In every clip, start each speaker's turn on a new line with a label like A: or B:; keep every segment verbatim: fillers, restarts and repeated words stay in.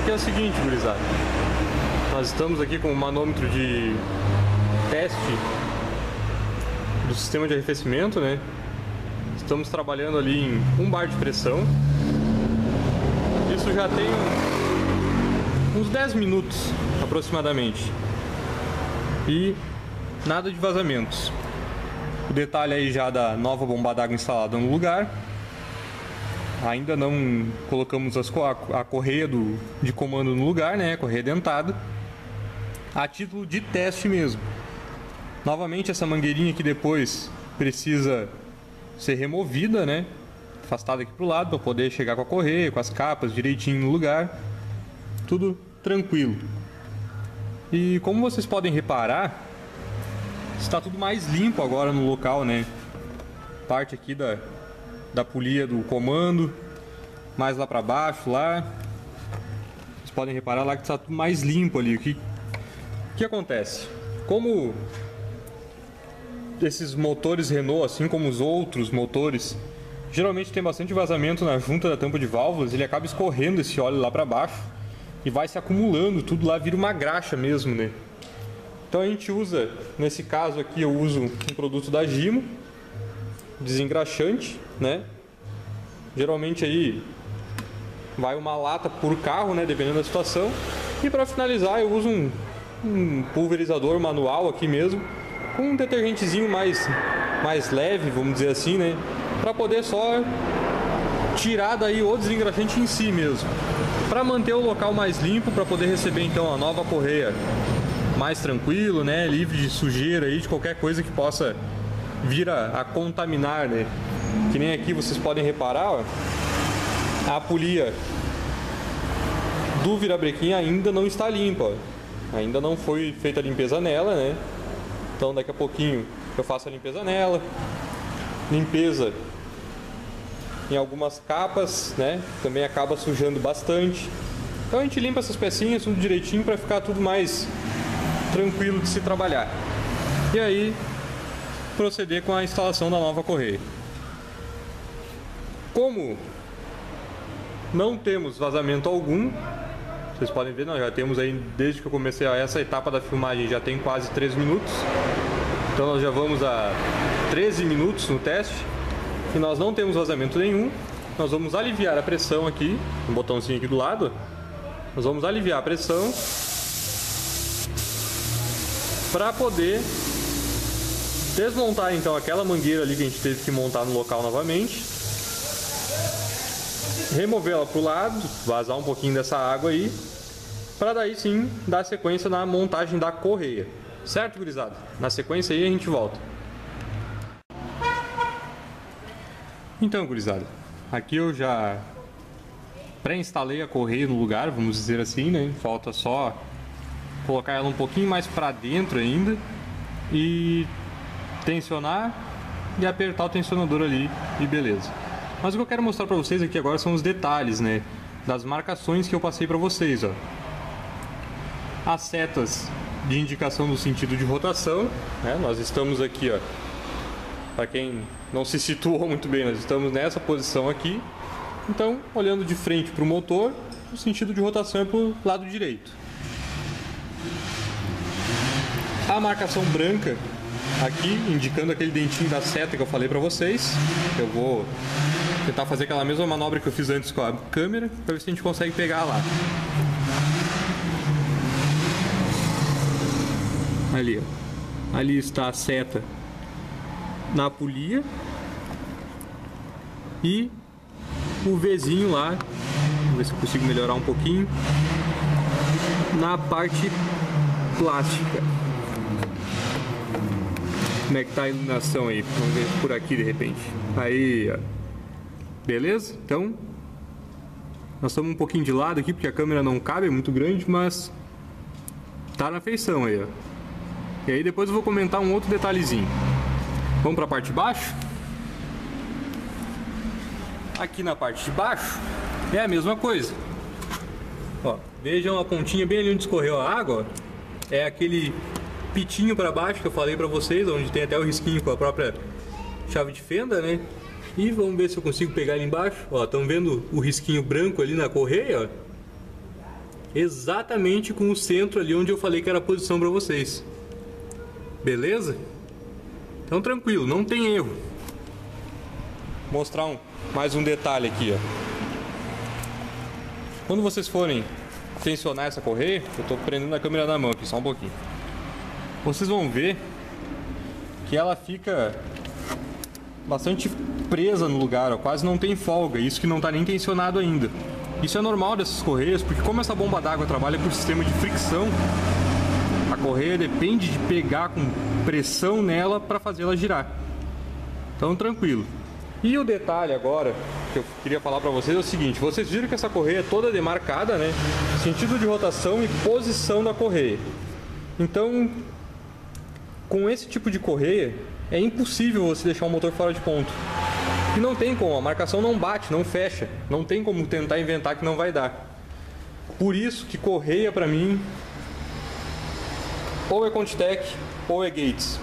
A: que é o seguinte, gurizada. Nós estamos aqui com o manômetro de teste do sistema de arrefecimento, né? Estamos trabalhando ali em um bar de pressão. Isso já tem uns dez minutos aproximadamente. E nada de vazamentos. O detalhe aí já da nova bomba d'água instalada no lugar. Ainda não colocamos as, a, a correia do, de comando no lugar, né? A correia dentada. A título de teste mesmo. Novamente essa mangueirinha aqui depois precisa ser removida, né? Afastada aqui pro lado para poder chegar com a correia, com as capas direitinho no lugar. Tudo tranquilo. E como vocês podem reparar, está tudo mais limpo agora no local, né? Parte aqui da, da polia do comando, mais lá para baixo, lá. Vocês podem reparar lá que está tudo mais limpo ali. O que, o que acontece? Como esses motores Renault, assim como os outros motores, geralmente tem bastante vazamento na junta da tampa de válvulas, ele acaba escorrendo esse óleo lá para baixo e vai se acumulando, tudo lá vira uma graxa mesmo, né? Então a gente usa, nesse caso aqui eu uso um produto da Gimo, desengraxante, né? Geralmente aí vai uma lata por carro, né? Dependendo da situação. E para finalizar eu uso um, um pulverizador manual aqui mesmo, com um detergentezinho mais, mais leve, vamos dizer assim, né? Para poder só tirar daí o desengraxante em si mesmo. Para manter o local mais limpo, para poder receber então a nova correia mais tranquilo, né? Livre de sujeira aí, de qualquer coisa que possa vir a, a contaminar, né? Que nem aqui vocês podem reparar, ó, a polia do virabrequim ainda não está limpa, ó. Ainda não foi feita a limpeza nela, né? Então daqui a pouquinho eu faço a limpeza nela, limpeza em algumas capas, né? Também acaba sujando bastante. Então a gente limpa essas pecinhas tudo direitinho para ficar tudo mais tranquilo de se trabalhar. E aí proceder com a instalação da nova correia. Como não temos vazamento algum, vocês podem ver, nós já temos aí, desde que eu comecei essa etapa da filmagem, já tem quase três minutos. Então nós já vamos a treze minutos no teste e nós não temos vazamento nenhum. Nós vamos aliviar a pressão aqui, um botãozinho aqui do lado. Nós vamos aliviar a pressão para poder desmontar então aquela mangueira ali que a gente teve que montar no local novamente, remover ela para o lado, vazar um pouquinho dessa água aí, para daí sim dar sequência na montagem da correia. Certo, gurizada? Na sequência aí a gente volta. Então, gurizada, aqui eu já pré-instalei a correia no lugar, vamos dizer assim, né? Falta só colocar ela um pouquinho mais para dentro ainda e tensionar e apertar o tensionador ali e beleza. Mas o que eu quero mostrar para vocês aqui agora são os detalhes, né, das marcações que eu passei para vocês, ó. As setas de indicação no sentido de rotação, né? Nós estamos aqui, ó. Para quem não se situou muito bem, nós estamos nessa posição aqui. Então, olhando de frente para o motor, o sentido de rotação é para o lado direito. A marcação branca aqui, indicando aquele dentinho da seta que eu falei para vocês. Eu vou tentar fazer aquela mesma manobra que eu fiz antes com a câmera, para ver se a gente consegue pegar lá. Ali, ó. Ali está a seta na polia e o Vzinho lá, vamos ver se eu consigo melhorar um pouquinho, na parte plástica. Como é que tá a iluminação aí? Vamos ver por aqui de repente. Aí, ó. Beleza? Então, nós estamos um pouquinho de lado aqui porque a câmera não cabe, é muito grande, mas tá na feição aí, ó. E aí depois eu vou comentar um outro detalhezinho. Vamos para a parte de baixo? Aqui na parte de baixo é a mesma coisa. Ó, vejam a pontinha bem ali onde escorreu a água, ó. É aquele pitinho para baixo que eu falei para vocês, onde tem até o risquinho com a própria chave de fenda, né? E vamos ver se eu consigo pegar ali embaixo. Ó, estão vendo o risquinho branco ali na correia, ó? exatamente com o centro ali onde eu falei que era a posição para vocês. Beleza? Então tranquilo, não tem erro. Vou mostrar um, mais um detalhe aqui, ó. Quando vocês forem tensionar essa correia, eu estou prendendo a câmera na mão aqui, só um pouquinho. Vocês vão ver que ela fica bastante presa no lugar, ó, quase não tem folga, isso que não está nem tensionado ainda. Isso é normal dessas correias, porque como essa bomba d'água trabalha por sistema de fricção, a correia depende de pegar com pressão nela para fazê-la girar. Então tranquilo. E o detalhe agora que eu queria falar para vocês é o seguinte: vocês viram que essa correia é toda demarcada, né? Sentido de rotação e posição da correia. Então, com esse tipo de correia, é impossível você deixar o motor fora de ponto. E não tem como, a marcação não bate, não fecha. Não tem como tentar inventar que não vai dar. Por isso que correia para mim ou é Contitec ou é Gates.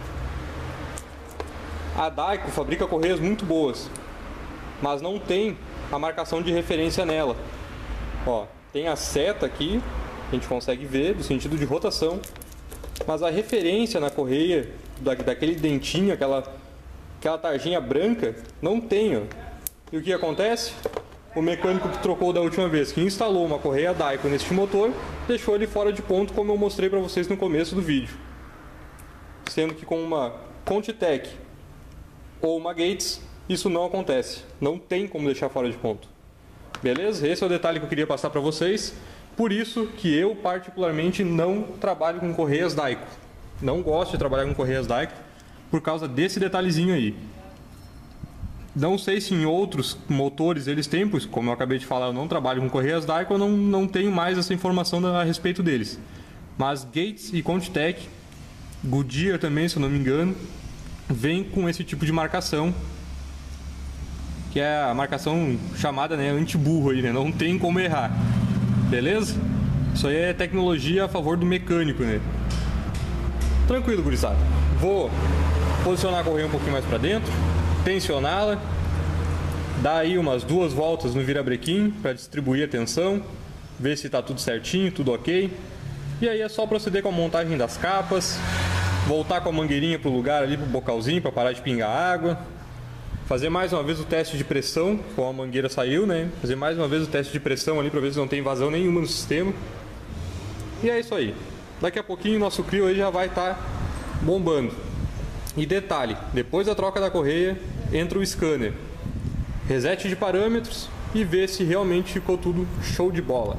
A: A Daico fabrica correias muito boas, mas não tem a marcação de referência nela. Ó, tem a seta aqui, a gente consegue ver do sentido de rotação, mas a referência na correia da, daquele dentinho, aquela, aquela tarjinha branca, não tem. Ó. E o que acontece? O mecânico que trocou da última vez, que instalou uma correia Daico neste motor, deixou ele fora de ponto, como eu mostrei para vocês no começo do vídeo. Sendo que com uma Contitec ou uma Gates, isso não acontece. Não tem como deixar fora de ponto. Beleza? Esse é o detalhe que eu queria passar para vocês. Por isso que eu, particularmente, não trabalho com correias Daico. Não gosto de trabalhar com correias Daico por causa desse detalhezinho aí. Não sei se em outros motores eles têm, pois como eu acabei de falar, eu não trabalho com correias Daico, eu não, não tenho mais essa informação a respeito deles. Mas Gates e Contitec, Goodyear também, se eu não me engano, vem com esse tipo de marcação, que é a marcação chamada, né, anti-burro aí, né? Não tem como errar. Beleza? Isso aí é tecnologia a favor do mecânico, né? Tranquilo, gurizada. Vou posicionar a correia um pouquinho mais para dentro, tensioná-la, dar aí umas duas voltas no virabrequim para distribuir a tensão, ver se está tudo certinho, tudo ok. E aí é só proceder com a montagem das capas, voltar com a mangueirinha para o lugar ali, para o bocalzinho, para parar de pingar água. Fazer mais uma vez o teste de pressão, como a mangueira saiu, né? Fazer mais uma vez o teste de pressão ali para ver se não tem vazão nenhuma no sistema. E é isso aí. Daqui a pouquinho o nosso Clio aí já vai estar tá bombando. E detalhe, depois da troca da correia, entra o scanner. Reset de parâmetros e vê se realmente ficou tudo show de bola.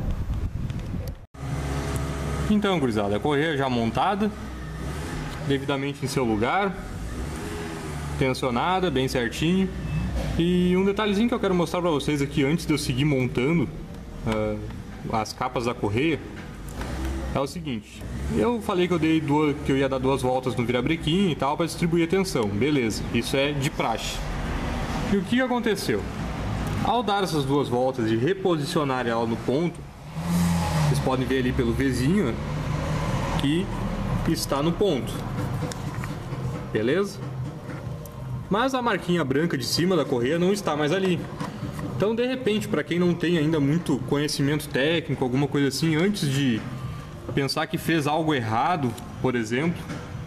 A: Então, gurizada, a correia já montada, devidamente em seu lugar, tensionada, bem certinho. E um detalhezinho que eu quero mostrar para vocês aqui antes de eu seguir montando uh, as capas da correia é o seguinte: eu falei que eu, dei duas, que eu ia dar duas voltas no virabrequim e tal para distribuir a tensão, beleza, isso é de praxe. E o que aconteceu? Ao dar essas duas voltas e reposicionar ela no ponto, vocês podem ver ali pelo Vzinho que está no ponto, beleza? Mas a marquinha branca de cima da correia não está mais ali. Então, de repente, para quem não tem ainda muito conhecimento técnico, alguma coisa assim, antes de pensar que fez algo errado, por exemplo,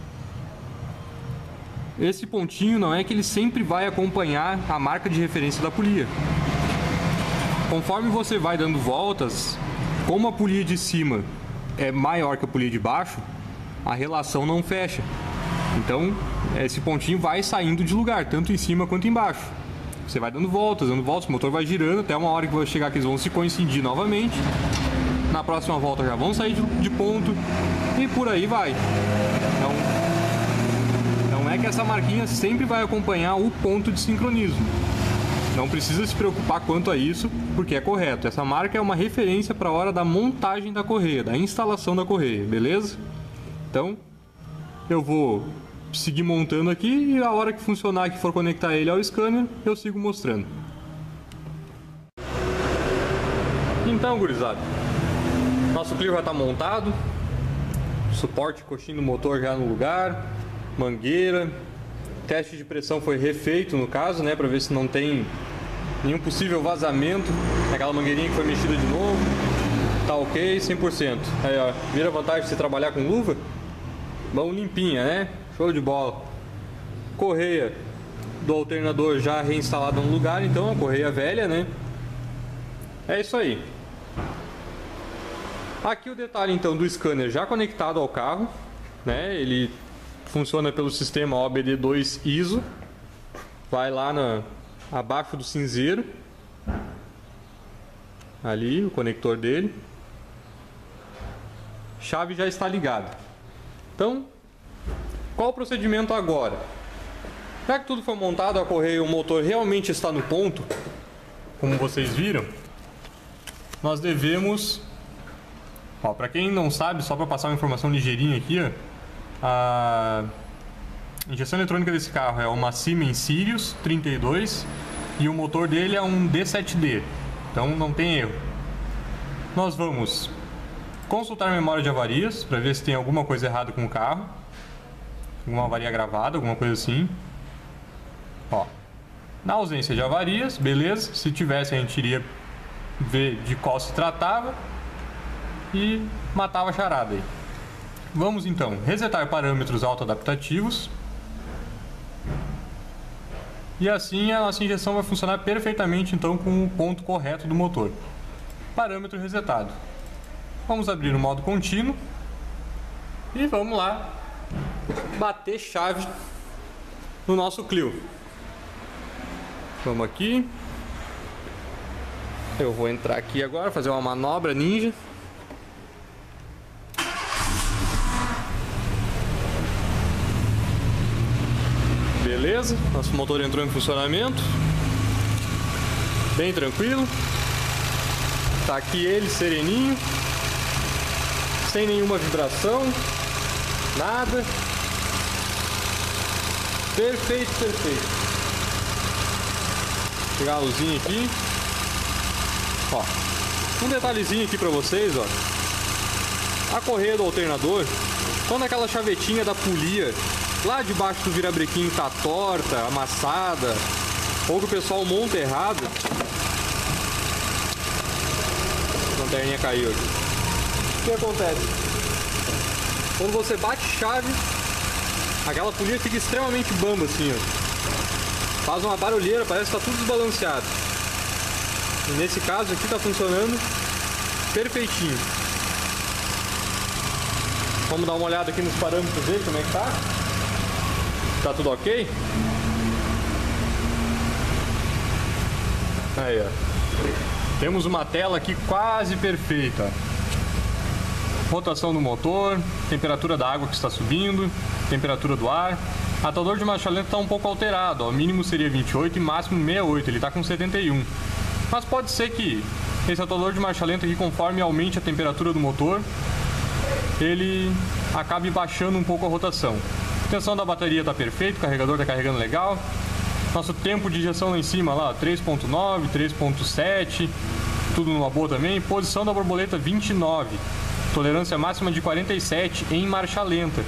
A: esse pontinho não é que ele sempre vai acompanhar a marca de referência da polia. Conforme você vai dando voltas, como a polia de cima é maior que a polia de baixo, a relação não fecha. Então, esse pontinho vai saindo de lugar, tanto em cima quanto embaixo. Você vai dando voltas, dando voltas, o motor vai girando até uma hora que vai chegar que eles vão se coincidir novamente. Na próxima volta já vão sair de, de ponto e por aí vai. Então, não é que essa marquinha sempre vai acompanhar o ponto de sincronismo. Não precisa se preocupar quanto a isso, porque é correto. Essa marca é uma referência para a hora da montagem da correia, da instalação da correia, beleza? Então, eu vou seguir montando aqui e a hora que funcionar, que for conectar ele ao scanner, eu sigo mostrando. Então, gurizada, nosso Clio já está montado, suporte coxinho do motor já no lugar, mangueira, teste de pressão foi refeito no caso, né, para ver se não tem nenhum possível vazamento naquela mangueirinha que foi mexida de novo. Tá ok, cem por cento. Aí, ó, vira vantagem de você trabalhar com luva? Mão limpinha, né? Show de bola. Correia do alternador já reinstalada no lugar, então a correia velha, né? É isso aí. Aqui o detalhe então do scanner já conectado ao carro, né? Ele funciona pelo sistema O B D dois I S O. Vai lá na, abaixo do cinzeiro. Ali o conector dele. Chave já está ligada. Então, qual o procedimento agora? Já que tudo foi montado, a correia e o motor realmente está no ponto, como vocês viram, nós devemos, ó, para quem não sabe, só para passar uma informação ligeirinha aqui, ó, a injeção eletrônica desse carro é uma Siemens Sirius trinta e dois e o motor dele é um D sete D, então não tem erro. Nós vamos consultar a memória de avarias para ver se tem alguma coisa errada com o carro, alguma avaria gravada, alguma coisa assim. Ó, na ausência de avarias, beleza. Se tivesse, a gente iria ver de qual se tratava e matava a charada aí. Vamos então resetar parâmetros autoadaptativos. E assim a nossa injeção vai funcionar perfeitamente então com o ponto correto do motor. Parâmetro resetado. Vamos abrir o modo contínuo e vamos lá bater chave no nosso Clio. Vamos aqui. Eu vou entrar aqui agora, fazer uma manobra ninja. Beleza, nosso motor entrou em funcionamento. Bem tranquilo. Tá aqui ele sereninho, sem nenhuma vibração, nada. Perfeito, perfeito. Vou pegar a luzinha aqui. Ó, um detalhezinho aqui pra vocês, ó. A correia do alternador, quando aquela chavetinha da polia lá debaixo do virabrequim tá torta, amassada, ou que o pessoal monta errado. A lanterninha caiu aqui. O que acontece? Quando você bate chave, aquela polia fica extremamente bamba assim, ó. Faz uma barulheira, parece que tá tudo desbalanceado. E nesse caso aqui tá funcionando perfeitinho. Vamos dar uma olhada aqui nos parâmetros dele, como é que tá. Tá tudo ok? Aí, ó. Temos uma tela aqui quase perfeita. Rotação do motor, temperatura da água que está subindo, temperatura do ar. Atador de marcha lenta está um pouco alterado, ó. O mínimo seria vinte e oito e máximo sessenta e oito, ele está com setenta e um. Mas pode ser que esse atador de marcha lenta aqui, conforme aumente a temperatura do motor, ele acabe baixando um pouco a rotação. A tensão da bateria está perfeita, o carregador está carregando legal. Nosso tempo de injeção lá em cima, lá, três ponto nove, três ponto sete, tudo numa boa também. Posição da borboleta vinte e nove, tolerância máxima de quarenta e sete em marcha lenta.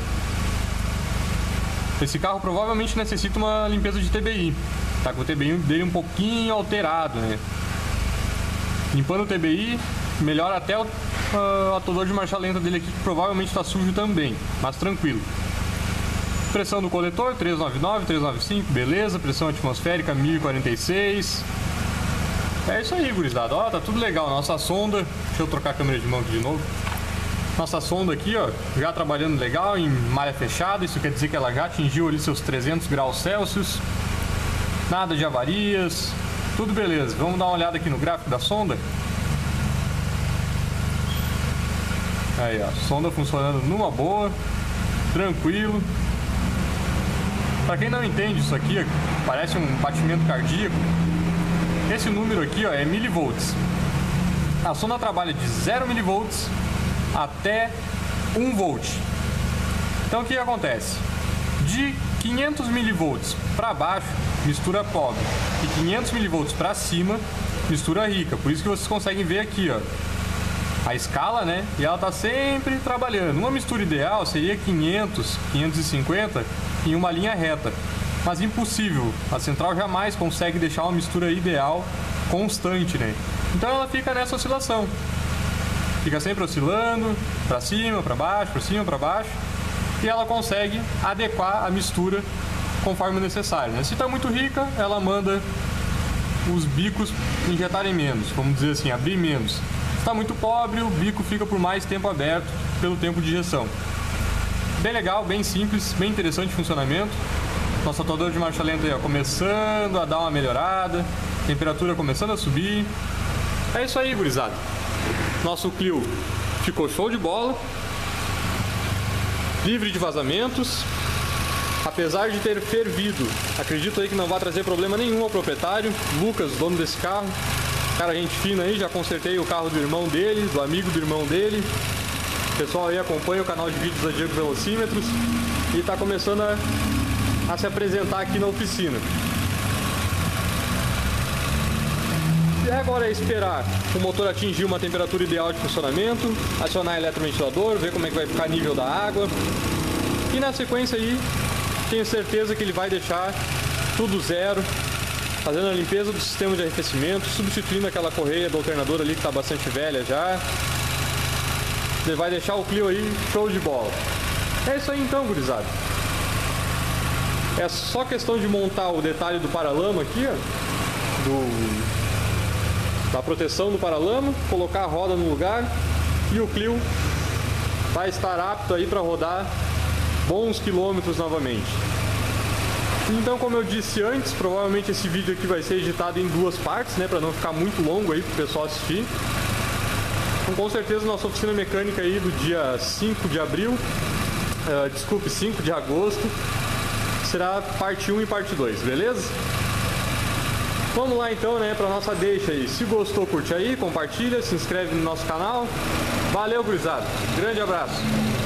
A: Esse carro provavelmente necessita uma limpeza de T B I. Tá com o T B I dele um pouquinho alterado, né? Limpando o T B I, melhora até o uh, atador de marcha lenta dele aqui, que provavelmente está sujo também, mas tranquilo. Pressão do coletor, trezentos e noventa e nove, trezentos e noventa e cinco, beleza. Pressão atmosférica, mil e quarenta e seis. É isso aí, gurizada. Ó, tá tudo legal. Nossa sonda, deixa eu trocar a câmera de mão aqui de novo. Nossa sonda aqui, ó, já trabalhando legal em malha fechada. Isso quer dizer que ela já atingiu ali seus trezentos graus Celsius. Nada de avarias, tudo beleza. Vamos dar uma olhada aqui no gráfico da sonda. Aí, ó, sonda funcionando numa boa, tranquilo. Para quem não entende isso aqui, ó, parece um batimento cardíaco. Esse número aqui, ó, é milivolts. A sonda trabalha de zero milivolts até um volt. Então o que acontece? De quinhentos milivolts para baixo, mistura pobre, e quinhentos milivolts para cima, mistura rica. Por isso que vocês conseguem ver aqui, ó, a escala, né? E ela tá sempre trabalhando. Uma mistura ideal seria quinhentos, quinhentos e cinquenta em uma linha reta, mas impossível. A central jamais consegue deixar uma mistura ideal constante, né? Então ela fica nessa oscilação. fica sempre oscilando para cima, para baixo, para cima, para baixo, e ela consegue adequar a mistura conforme necessário, né? Se está muito rica, ela manda os bicos injetarem menos, vamos dizer assim, abrir menos. Se está muito pobre, o bico fica por mais tempo aberto pelo tempo de injeção. Bem legal, bem simples, bem interessante o funcionamento. Nosso atuador de marcha lenta aí, ó, começando a dar uma melhorada, temperatura começando a subir. É isso aí, gurizada. Nosso Clio ficou show de bola, livre de vazamentos. Apesar de ter fervido, acredito aí que não vai trazer problema nenhum ao proprietário, Lucas, dono desse carro. Cara, gente fina aí, já consertei o carro do irmão dele, do amigo do irmão dele. O pessoal aí acompanha o canal de vídeos da Diego Velocímetros e está começando a, a se apresentar aqui na oficina. E agora é esperar o motor atingir uma temperatura ideal de funcionamento, acionar o eletroventilador, ver como é que vai ficar o nível da água. E na sequência aí, tenho certeza que ele vai deixar tudo zero, fazendo a limpeza do sistema de arrefecimento, substituindo aquela correia do alternador ali que está bastante velha já. Ele vai deixar o Clio aí show de bola. É isso aí então, gurizada. É só questão de montar o detalhe do paralama aqui, ó, do, da proteção do paralama, colocar a roda no lugar e o Clio vai estar apto aí para rodar bons quilômetros novamente. Então, como eu disse antes, provavelmente esse vídeo aqui vai ser editado em duas partes, né, para não ficar muito longo aí para o pessoal assistir. Então, com certeza nossa oficina mecânica aí do dia cinco de abril, uh, desculpe, cinco de agosto, será parte um e parte dois, beleza? Vamos lá então, né, para nossa deixa aí. Se gostou, curte aí, compartilha, se inscreve no nosso canal. Valeu, gurizada. Grande abraço.